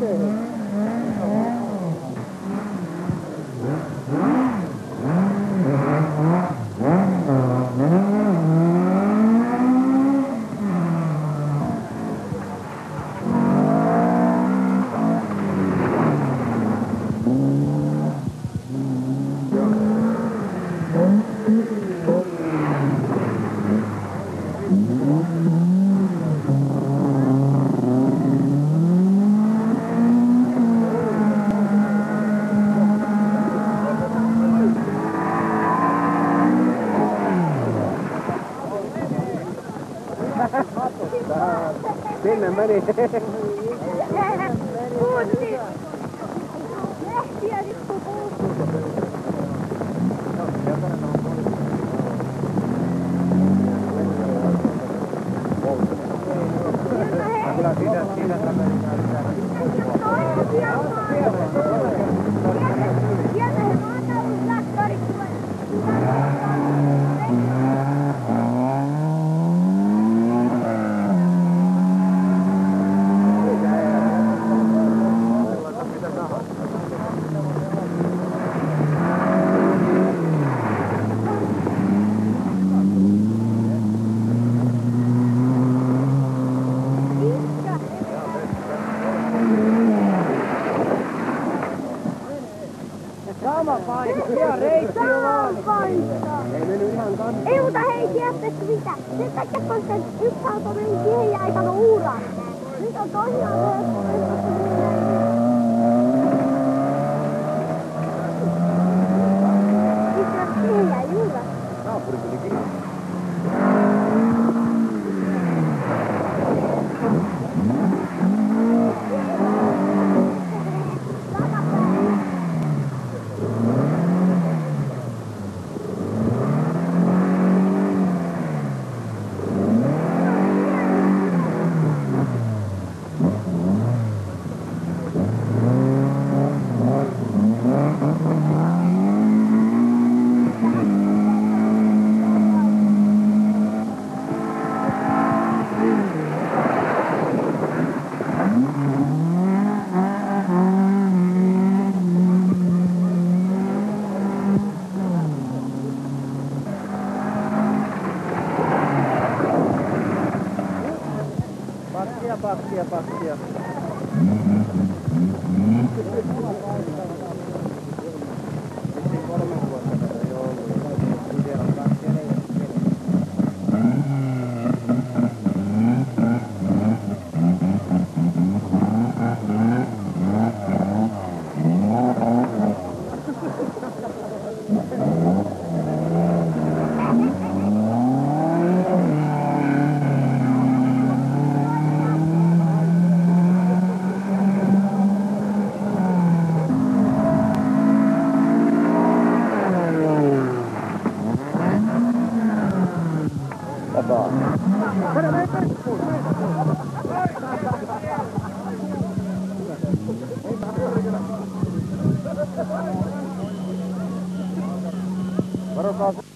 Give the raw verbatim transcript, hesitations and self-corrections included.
Sinne meni. Kuutti! Lehtiä nyt kun kuutti. Kyllä siinä, siinä meni. Sieltä he maataloustraktorit tulee. Sama paikka, ihan reitti on vaan. Paikka. Ei mennyt ihan kanssa. Ei, mutta hei, tiedättekö mitä? Sen takia, kun se yksi auto meni siihen ja ei sano uuraan. Nyt on tosiaan helppo. Itse siihen jäi uuraan. Naapuri tuli kiinni. Pakkia, pakkia, pakkia. Kolme vuotta tätä jo ollut. Siellä on kaksi ja neljä. Varokaa.